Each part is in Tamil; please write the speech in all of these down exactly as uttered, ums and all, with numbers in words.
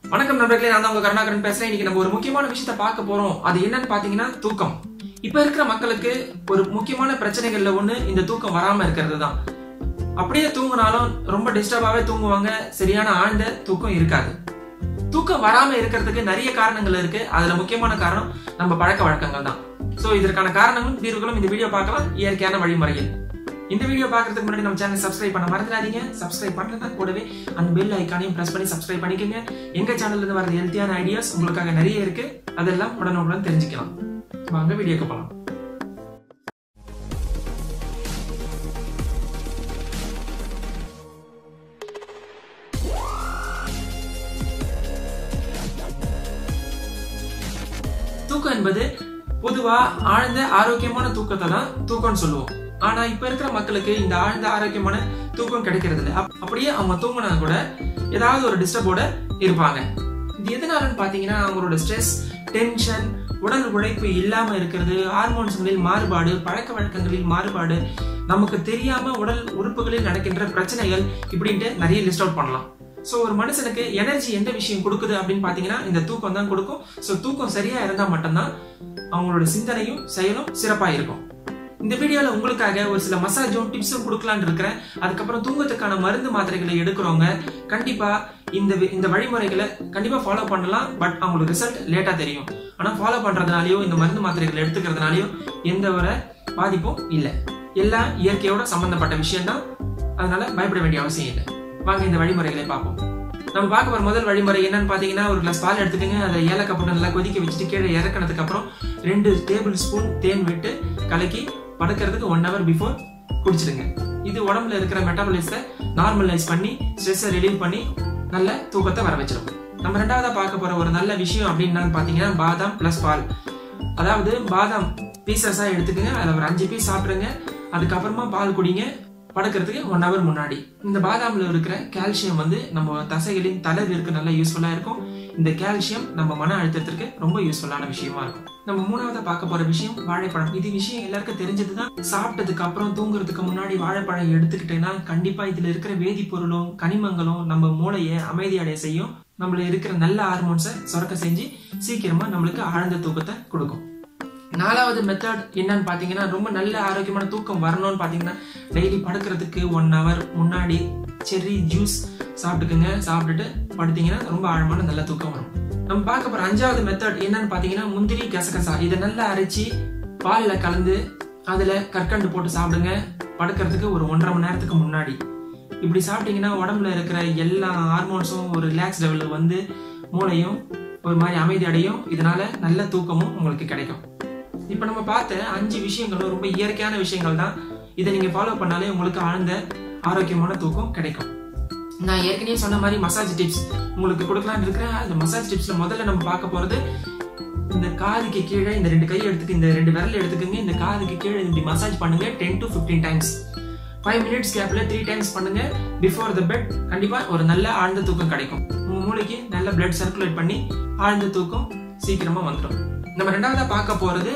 வணக்கம் நண்பர்களே, நான் தான் உங்க கருணாகரன் பேசுறேன். இன்னைக்கு நம்ம ஒரு முக்கியமான விஷயத்தை பார்க்க போறோம். அது என்னன்னு பாத்தீங்கன்னா தூக்கம். இப்ப இருக்கிற மக்களுக்கு ஒரு முக்கியமான பிரச்சனைகள்ல ஒண்ணு இந்த தூக்கம் வராம இருக்கிறது தான். அப்படியே தூங்கினாலும் ரொம்ப டிஸ்டர்பாவே தூங்குவாங்க, சரியான ஆழ்ந்த தூக்கம் இருக்காது. தூக்கம் வராம இருக்கிறதுக்கு நிறைய காரணங்கள் இருக்கு. அதுல முக்கியமான காரணம் நம்ம பழக்க வழக்கங்கள் தான். சோ இதற்கான காரணங்களும் தீர்வுகளும் இந்த வீடியோ பார்க்கலாம் இயற்கையான வழிமுறையில். இந்த வீடியோ பார்க்கறதுக்கு முன்னாடி நம்ம சேனல் சப்ஸ்கிரைப் பண்ண மறந்துடாதீங்க. சப்ஸ்கிரைப் பண்றதா கூடவே அந்த பெல் ஐகானையும் பிரஸ் பண்ணி சப்ஸ்கிரைப் பண்ணிக்கோங்க. எங்க சேனல்ல இருந்து வர ஹெல்த்தியான ஐடியாஸ் உங்களுக்காக நிறைய இருக்கு. அதெல்லாம் உடனுக்குடன் தெரிஞ்சுக்கலாம். வாங்க வீடியோக்கு போலாம். தூக்கம் என்பது பொதுவா ஆழ்ந்த ஆரோக்கியமான தூக்கத்தை தான் தூக்கம்னு சொல்லுவோம். ஆனா இப்ப இருக்கிற மக்களுக்கு இந்த ஆழ்ந்த ஆரோக்கியமான தூக்கம் கிடைக்கிறது இல்லை. அப்படியே அவங்க தூங்கினா கூட ஏதாவது ஒரு டிஸ்டர்போட இருப்பாங்க. இது எதனாலன்னு பாத்தீங்கன்னா அவங்களோட ஸ்ட்ரெஸ், டென்ஷன், உடல் உழைப்பு இல்லாம இருக்கிறது, ஹார்மோன்ஸ்களில் மாறுபாடு, பழக்க வழக்கங்களில் மாறுபாடு, நமக்கு தெரியாம உடல் உறுப்புகளில் நடக்கின்ற பிரச்சனைகள், இப்படின்ட்டு நிறைய லிஸ்ட் அவுட் பண்ணலாம். சோ ஒரு மனுஷனுக்கு எனர்ஜி எந்த விஷயம் கொடுக்குது அப்படின்னு பாத்தீங்கன்னா இந்த தூக்கம் தான் கொடுக்கும். சோ தூக்கம் சரியா இருந்தா மட்டும்தான் அவங்களோட சிந்தனையும் செயலும் சிறப்பா இருக்கும். இந்த வீடியோல உங்களுக்காக ஒரு சில மசாஜும் டிப்ஸும் கொடுக்கலான்னு இருக்கிறேன். அதுக்கப்புறம் தூங்கத்துக்கான மருந்து மாத்திரைகளை எடுக்கிறவங்க கண்டிப்பா இந்த இந்த வழிமுறைகளை கண்டிப்பா ஃபாலோ பண்ணலாம். பட் அவங்களுக்கு ரிசல்ட் லேட்டா தெரியும். ஆனா ஃபாலோ பண்றதுனாலயோ இந்த மருந்து மாத்திரைகளை எடுத்துக்கிறதுனாலயோ எந்த ஒரு பாதிப்பும் இல்லை. எல்லாம் இயற்கையோட சம்பந்தப்பட்ட விஷயம் தான். அதனால பயப்பட வேண்டிய அவசியம் இல்லை. வாங்க இந்த வழிமுறைகளை பார்ப்போம். நம்ம பார்க்க போற முதல் வழிமுறை என்னன்னு பாத்தீங்கன்னா, ஒரு கிளாஸ் பால் எடுத்துக்கோங்க. அதை ஏலக்காய் போட்டு நல்லா கொதிக்க வச்சுட்டு கீழே இறக்கினதுக்கு அப்புறம் ரெண்டு டேபிள் ஸ்பூன் தேன் விட்டு கலக்கி படுக்கிறதுக்கு ஒன் ஹவர் பிஃபோர் குடிச்சிடுங்க. இது உடம்புல இருக்கிற மெட்டாபாலிசத்தை நார்மலைஸ் பண்ணி ஸ்ட்ரெஸ்ஸை ரிலீவ் பண்ணி நல்ல தூக்கத்தை வர வச்சிடும். நம்ம ரெண்டாவதா பார்க்க போற ஒரு நல்ல விஷயம் அப்படின்னு பாத்தீங்கன்னா பாதாம் பிளஸ் பால். அதாவது பாதாம் பீசஸா எடுத்துக்கங்க, அதுல ஒரு அஞ்சு பீஸ் சாப்பிடுங்க. அதுக்கப்புறமா பால் குடிங்க படுக்கிறதுக்கு ஒன் ஹவர் முன்னாடி. இந்த பாதாம்ல இருக்கிற கால்சியம் வந்து நம்ம தசைகளின் தளர்விற்கு நல்ல யூஸ்ஃபுல்லா இருக்கும். இந்த கால்சியம் நம்ம மன அழுத்தத்திற்கு ரொம்ப யூஸ்ஃபுல்லான விஷயமா இருக்கும். நம்ம மூணாவதா பார்க்க போற விஷயம் வாழைப்பழம். இது விஷயம் எல்லாருக்கும் தெரிஞ்சதுதான். சாப்பிட்டதுக்கு அப்புறம் தூங்குறதுக்கு முன்னாடி வாழைப்பழம் எடுத்துக்கிட்டேன்னா கண்டிப்பா இதுல இருக்கிற வேதிப்பொருளும் கனிமங்களும் நம்ம மூளையை அமைதி அடைய செய்யும். நம்மள இருக்கிற நல்ல ஹார்மோன்ஸை சுரக்க செஞ்சு சீக்கிரமா நம்மளுக்கு ஆழ்ந்த தூக்கத்தை கொடுக்கும். நாலாவது மெத்தட் என்னன்னு பாத்தீங்கன்னா, ரொம்ப நல்ல ஆரோக்கியமான தூக்கம் வரணும்னு பாத்தீங்கன்னா டெய்லி படுக்கிறதுக்கு ஒன் ஹவர் முன்னாடி செர்ரி ஜூஸ் சாப்பிட்டுக்குங்க. சாப்பிட்டுட்டு படுத்தீங்கன்னா ரொம்ப ஆழமான நல்ல தூக்கம் வரும். நம்ம பார்க்க போற அஞ்சாவது மெத்தட் என்னன்னு பாத்தீங்கன்னா முந்திரி கசகசா. இதை நல்லா அரைச்சி பால்ல கலந்து அதுல கற்கண்டு போட்டு சாப்பிடுங்க படுக்கிறதுக்கு ஒரு ஒன்றரை மணி நேரத்துக்கு முன்னாடி. இப்படி சாப்பிட்டீங்கன்னா உடம்புல இருக்கிற எல்லா ஹார்மோன்ஸும் ஒரு ரிலாக்ஸ் லெவலுக்கு வந்து மூளையும் ஒரு மாதிரி அமைதி அடையும். இதனால நல்ல தூக்கமும் உங்களுக்கு கிடைக்கும். இப்ப நம்ம பார்த்த அஞ்சு விஷயங்களும் ரொம்ப இயற்கையான விஷயங்கள் தான். இதை நீங்க ஃபாலோ பண்ணாலே உங்களுக்கு ஆழ்ந்த ஆரோக்கியமான தூக்கம் கிடைக்கும். நான் ஏற்கனவே சொன்ன மாதிரி மசாஜ் டிப்ஸ் உங்களுக்கு கொடுக்கலான்னு இருக்கிறேன். அந்த மசாஜ் டிப்ஸ்ல முதல்ல நம்ம பார்க்க போறது இந்த காதுக்கு கீழே இந்த ரெண்டு கையை எடுத்துக்க, இந்த ரெண்டு விரல் எடுத்துக்கோங்க. இந்த காதுக்கு கீழே இப்படி மசாஜ் பண்ணுங்க ten to fifteen times. Five minutes கேப்ல த்ரீ டைம்ஸ் பண்ணுங்க பிஃபோர் த பெட். கண்டிப்பா ஒரு நல்ல ஆழ்ந்த தூக்கம் கிடைக்கும். உங்க மூளைக்கு நல்ல பிளட் சர்க்குலேட் பண்ணி ஆழ்ந்த தூக்கம் சீக்கிரமா வந்துடும். நம்ம ரெண்டாவதா பார்க்க போறது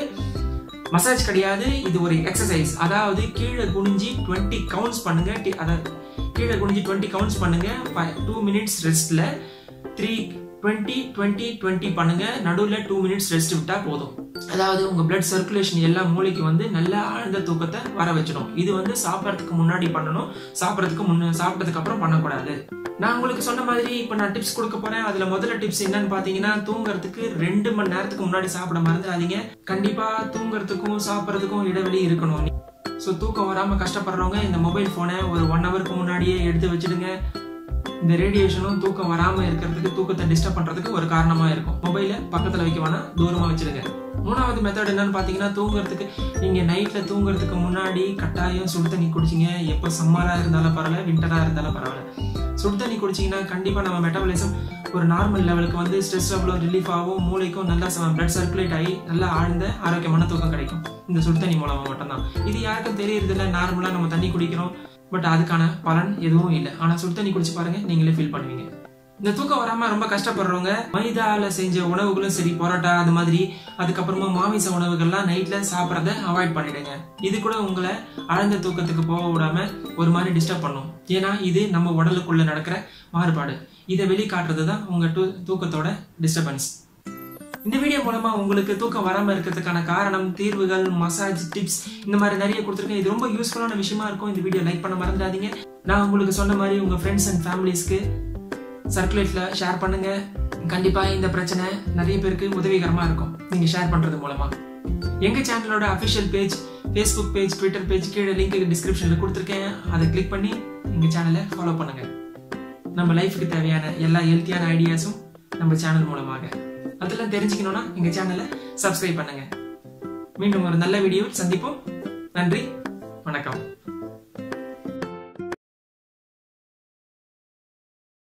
மசாஜ் கிடையாது, இது ஒரு எக்ஸசைஸ். அதாவது கீழே குனிஞ்சி டுவெண்ட்டி கவுண்ட்ஸ் பண்ணுங்க. அதாவது கீழே குனிஞ்சி டுவெண்ட்டி கவுண்ட்ஸ் பண்ணுங்க. டூ மினிட்ஸ் ரெஸ்ட்ல த்ரீ டுவெண்ட்டி டுவெண்ட்டி டுவெண்ட்டி பண்ணுங்க. நடுவில் டூ மினிட்ஸ் ரெஸ்ட் விட்டா போதும். அதாவது உங்க பிளட் சர்க்குலேஷன் எல்லா மூளைக்கு வந்து நல்ல ஆழ்ந்த தூக்கத்தை வர வச்சிடும். இது வந்து சாப்பிட்றதுக்கு முன்னாடி பண்ணணும், சாப்பிட்றதுக்கு முன்ன சாப்பிட்டதுக்கு அப்புறம் பண்ணக்கூடாது. நான் உங்களுக்கு சொன்ன மாதிரி இப்ப நான் டிப்ஸ் கொடுக்க போறேன். அதுல முதல்ல டிப்ஸ் என்னன்னு பாத்தீங்கன்னா, தூங்குறதுக்கு ரெண்டு மணி நேரத்துக்கு முன்னாடி சாப்பிட மறந்துடாதீங்க. கண்டிப்பா தூங்குறதுக்கும் சாப்பிட்றதுக்கும் இடைவெளி இருக்கணும். சோ தூக்கம் வராம கஷ்டப்படுறவங்க இந்த மொபைல் போனை ஒரு ஒன் ஹவருக்கு முன்னாடியே எடுத்து வச்சிடுங்க. இந்த ரேடியேஷனும் தூக்கம் வராம இருக்கிறதுக்கு, தூக்கத்தை டிஸ்டர்ப் பண்றதுக்கு ஒரு காரணமா இருக்கும். மொபைல பக்கத்துல வைக்க வேணா, தூரமா வச்சிடுங்க. மூணாவது மெத்தட் என்னன்னு பாத்தீங்கன்னா, தூங்குறதுக்கு நீங்க நைட்ல தூங்குறதுக்கு முன்னாடி கட்டாயம் சுடு தண்ணி குடிச்சிங்க. எப்ப சம்மரா இருந்தாலும் பரவாயில்ல, விண்டரா இருந்தாலும் பரவாயில்ல, சுடு தண்ணி குடிச்சிங்கன்னா கண்டிப்பா நம்ம மெட்டாபாலிசம் ஒரு நார்மல் லெவலுக்கு வந்து ஸ்ட்ரெஸ் லெவலும் ரிலீஃப் ஆகும். மூளைக்கும் நல்லா பிளட் சர்க்குலேட் ஆகி நல்லா ஆழ்ந்த ஆரோக்கியமான தூக்கம் கிடைக்கும் இந்த சுடு தண்ணி மூலமா மட்டும்தான். இது யாருக்கும் தெரியறது இல்லை. நார்மலா நம்ம தண்ணி குடிக்கிறோம், பட் அதுக்கான பலன் எதுவும் இல்லை. ஆனா சுடு தண்ணி குடிச்சு பாருங்க, நீங்களே ஃபீல் பண்ணுவீங்க. இந்த தூக்கம் வராம ரொம்ப கஷ்டப்படுறவங்க மைதால செஞ்ச உணவுகளும் சரி, பரோட்டா அது மாதிரி, அதுக்கப்புறமா மாமிச உணவுகள்லாம் நைட்ல சாப்பிடறத அவாய்ட் பண்ணிடுங்க. இது கூட உங்களை ஆழ்ந்த தூக்கத்துக்கு போக விடாம ஒரு மாதிரி டிஸ்டர்ப் பண்ணும். ஏன்னா இது நம்ம உடலுக்குள்ள நடக்கிற மாறுபாடு. இதை வெளிக்காட்டுறது தான் உங்க தூக்கத்தோட டிஸ்டர்பன்ஸ். இந்த வீடியோ மூலமா உங்களுக்கு தூக்கம் வராம இருக்கிறதுக்கான காரணம், தீர்வுகள், மசாஜ் டிப்ஸ் இந்த மாதிரி நிறைய கொடுத்துருக்கேன். இது ரொம்ப யூஸ்ஃபுல்லான விஷயமா இருக்கும். இந்த வீடியோ லைக் பண்ண மறந்துடாதீங்க. நான் உங்களுக்கு சொன்ன மாதிரி உங்க ஃப்ரெண்ட்ஸ் அண்ட் ஃபேமிலிஸ்க்கு சர்க்குலேட்ல ஷேர் பண்ணுங்க. கண்டிப்பா இந்த பிரச்சனை நிறைய பேருக்கு உதவிகரமா இருக்கும் நீங்க ஷேர் பண்றது மூலமா. எங்க சேனலோட official page, Facebook page, Twitter page கீழே லிங்க் டிஸ்கிரிப்ஷன்ல கொடுத்துருக்கேன். அதை கிளிக் பண்ணி எங்க சேனலை ஃபாலோ பண்ணுங்க. நம்ம லைஃபுக்கு தேவையான எல்லா ஹெல்த்தியான ஐடியாஸும் நம்ம சேனல் மூலமாக. அதெல்லாம் தெரிஞ்சுக்கணும்னா எங்க சேனலை சப்ஸ்கிரைப் பண்ணுங்க. மீண்டும் ஒரு நல்ல வீடியோவில் சந்திப்போம். நன்றி, வணக்கம்.